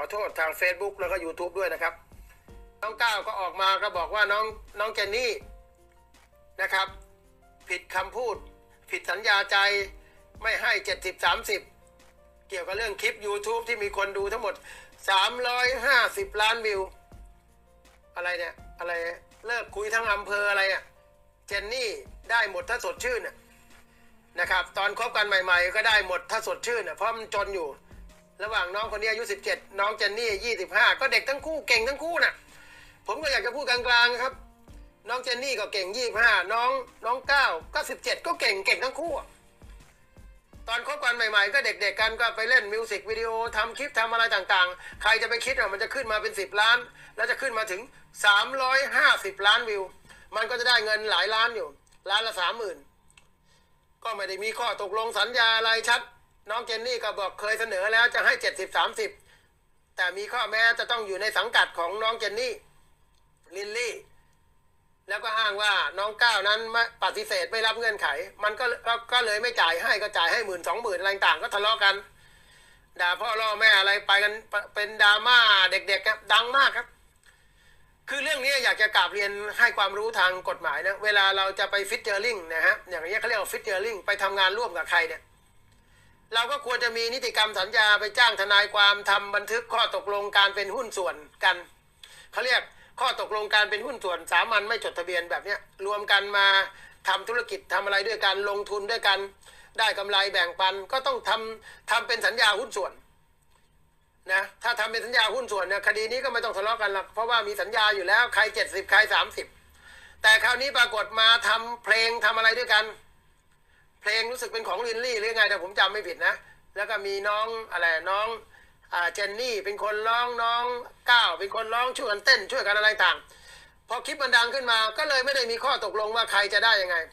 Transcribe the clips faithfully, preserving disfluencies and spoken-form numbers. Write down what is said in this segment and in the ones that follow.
โทษทาง Facebook แล้วก็ YouTube ด้วยนะครับน้องก้าวก็ออกมาก็บอกว่าน้องน้องเจนนี่นะครับผิดคำพูดผิดสัญญาใจไม่ให้เจ็ดสิบ สามสิบเกี่ยวกับเรื่องคลิป YouTube ที่มีคนดูทั้งหมดสามร้อยห้าสิบล้านวิวอะไรเนี่ยอะไรเลิกคุยทั้งอำเภออะไรอ่ะเจนนี่ได้หมดถ้าสดชื่นน่ะนะครับตอนคบกันใหม่ๆก็ได้หมดถ้าสดชื่นน่ะเพราะมันจนอยู่ระหว่างน้องคนนี้อายุสิบเจ็ดน้องเจนนี่ยี่สิบห้าก็เด็กทั้งคู่เก่งทั้งคู่น่ะผมก็อยากจะพูดกลางๆครับน้องเจนนี่ก็เก่งยี่สิบห้าน้องน้องก้าวก็สิบเจ็ดก็เก่งเก่งทั้งคู่ตอนคบกันใหม่ๆก็เด็กๆกันก็ไปเล่นมิวสิกวิดีโอทำคลิปทำอะไรต่างๆใครจะไปคิดว่ามันจะขึ้นมาเป็นสิบล้านแล้วจะขึ้นมาถึงสามร้อยห้าสิบล้านวิวมันก็จะได้เงินหลายล้านอยู่ล้านละสามหมื่นก็ไม่ได้มีข้อตกลงสัญญาอะไรชัดน้องเจนนี่ก็บอกเคยเสนอแล้วจะให้เจ็ดสิบ สามสิบแต่มีข้อแม้จะต้องอยู่ในสังกัดของน้องเจนนี่ลินลี่แล้วก็อ้างว่าน้องก้าวนั้นปฏิเสธไม่รับเงื่อนไขมันก็ก็เลยไม่จ่ายให้ก็จ่ายให้หมื่นสองหมื่นอะไรต่างก็ทะเลาะกันด่าพ่อล่อแม่อะไรไปกันเป็นดราม่าเด็กๆครับดังมากครับคือเรื่องนี้อยากจะกราบเรียนให้ความรู้ทางกฎหมายนะเวลาเราจะไปฟิชเจอริงนะฮะอย่างนี้เขาเรียกว่าฟิชเจอริงไปทำงานร่วมกับใครเนี่ยเราก็ควรจะมีนิติกรรมสัญญาไปจ้างทนายความทำบันทึกข้อตกลงการเป็นหุ้นส่วนกันเขาเรียกข้อตกลงการเป็นหุ้นส่วนสามัญไม่จดทะเบียนแบบนี้รวมกันมาทำธุรกิจทำอะไรด้วยกันลงทุนด้วยกันได้กำไรแบ่งปันก็ต้องทำทำเป็นสัญญาหุ้นส่วนนะถ้าทำเป็นสัญญาหุ้นส่วนเนี่ยคดีนี้ก็ไม่ต้องทะเลาะกันหรอกเพราะว่ามีสัญญาอยู่แล้วใครเจ็ดสิบใครสามสิบแต่คราวนี้ปรากฏมาทำเพลงทำอะไรด้วยกันเพลงรู้สึกเป็นของลินลี่หรือไงแต่ผมจำไม่ผิดนะแล้วก็มีน้องอะไรน้องอ่าเจนนี่เป็นคนร้องน้องก้าวเป็นคนร้องช่วยกันเต้นช่วยกันอะไรต่างพอคลิปมันดังขึ้นมาก็เลยไม่ได้มีข้อตกลงว่าใครจะได้ยังไง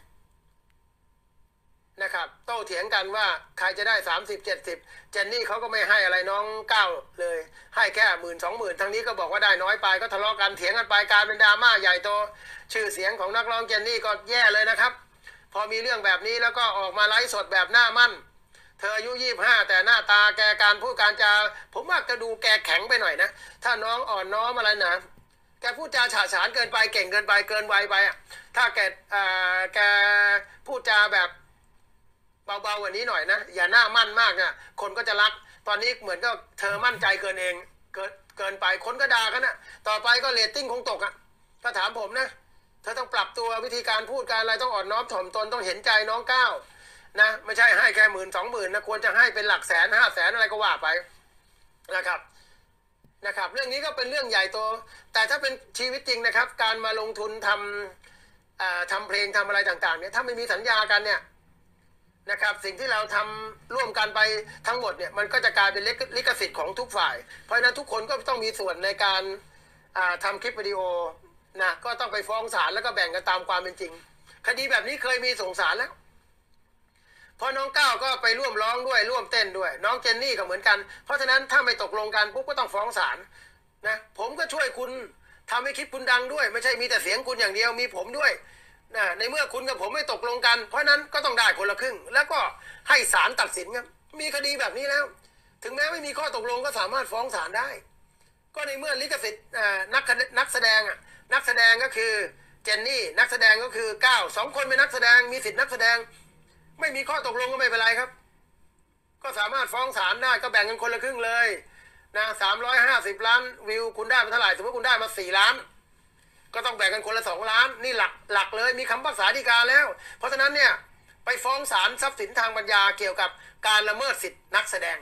นะครับโต้เถียงกันว่าใครจะได้สามสิบ เจ็ดสิบเจนนี่เขาก็ไม่ให้อะไรน้องก้าวเลยให้แค่หมื่นสองหมื่นทางนี้ก็บอกว่าได้น้อยไปก็ทะเลาะกันเถียงกันไปกลายเป็นดราม่าใหญ่โตชื่อเสียงของนักร้องเจนนี่ก็แย่เลยนะครับพอมีเรื่องแบบนี้แล้วก็ออกมาไลฟ์สดแบบหน้ามั่นเธออายุยี่สิบห้าแต่หน้าตาแกการพูดการจาผมว่าก็ดูแกแข็งไปหน่อยนะถ้าน้องอ่อนน้อมอะไรนะแกพูดจาฉาฉานเกินไปเก่งเกินไปเกินวัยไปอ่ะถ้าแกอ่าแกพูดจาแบบเบาๆกว่านี้หน่อยนะอย่าหน้ามั่นมากนะคนก็จะรักตอนนี้เหมือนก็เธอมั่นใจเกินเองเกินเกินไปคนก็ด่ากันนะต่อไปก็เรตติ้งคงตกอ่ะถ้าถามผมนะเธอต้องปรับตัววิธีการพูดการอะไรต้องอ่อนน้อมถ่อมตนต้องเห็นใจน้องก้าวนะไม่ใช่ให้แค่หมื่นสองหมื่นนะควรจะให้เป็นหลักแสนห้าแสนอะไรก็ว่าไปนะครับนะครับเรื่องนี้ก็เป็นเรื่องใหญ่โตแต่ถ้าเป็นชีวิตจริงนะครับการมาลงทุนทำทำเพลงทำอะไรต่างๆเนี่ยถ้าไม่มีสัญญากันเนี่ยนะครับสิ่งที่เราทำร่วมกันไปทั้งหมดเนี่ยมันก็จะกลายเป็นลิขสิทธิ์ของทุกฝ่ายเพราะฉะนั้นทุกคนก็ต้องมีส่วนในการทำคลิปวิดีโอนะก็ต้องไปฟ้องศาลแล้วก็แบ่งกันตามความเป็นจริงคดีแบบนี้เคยมีส่งศาลแล้วพอน้องก้าวก็ไปร่วมร้องด้วยร่วมเต้นด้วยน้องเจนนี่ก็เหมือนกันเพราะฉะนั้นถ้าไม่ตกลงกันปุ๊บก็ต้องฟ้องศาลนะผมก็ช่วยคุณทำให้คลิปคุณดังด้วยไม่ใช่มีแต่เสียงคุณอย่างเดียวมีผมด้วยนะในเมื่อคุณกับผมไม่ตกลงกันเพราะนั้นก็ต้องได้คนละครึ่งแล้วก็ให้ศาลตัดสินครับมีคดีแบบนี้แล้วถึงแม้ไม่มีข้อตกลงก็สามารถฟ้องศาลได้ก็ในเมื่อลิขสิทธิ์นักนักแสดงอ่ะนักแสดงก็คือเจนนี่นักแสดงก็คือก้าวสองคนเป็นนักแสดงมีสิทธิ์นักแสดงไม่มีข้อตกลงก็ไม่เป็นไรครับก็สามารถฟ้องศาลได้ก็แบ่งกันคนละครึ่งเลยนะสามร้อยห้าสิบล้านวิวคุณได้มาเท่าไหร่สมมติคุณได้มาสี่ล้านก็ต้องแบ่งกันคนละสองล้านนี่หลักหลักเลยมีคำพิพากษาฎีกาแล้วเพราะฉะนั้นเนี่ยไปฟ้องศาลทรัพย์สินทางปัญญาเกี่ยวกับการละเมิดสิทธินักแสดง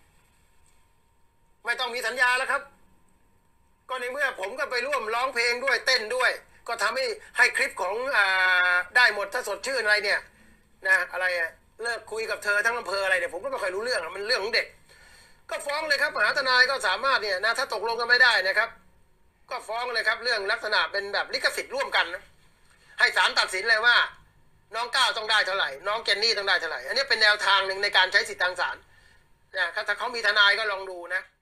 ไม่ต้องมีสัญญาแล้วครับก็ในเมื่อผมก็ไปร่วมร้องเพลงด้วยเต้นด้วยก็ทำให้ให้คลิปของอ่าได้หมดถ้าสดชื่นอะไรเนี่ยนะอะไรอะเลิกคุยกับเธอทั้งอำเภออะไรเนี่ยผมก็ไม่ค่อยรู้เรื่องมันเรื่องของเด็กก็ฟ้องเลยครับมหาทนายก็สามารถเนี่ยนะถ้าตกลงกันไม่ได้นะครับก็ฟ้องเลยครับเรื่องลักษณะเป็นแบบลิขสิทธิ์ร่วมกันนะให้ศาลตัดสินเลยว่าน้องก้าวต้องได้เท่าไหร่น้องเจนนี่ต้องได้เท่าไหร่อันนี้เป็นแนวทางหนึ่งในการใช้สิทธิทางศาลนะถ้าเขามีทนายก็ลองดูนะ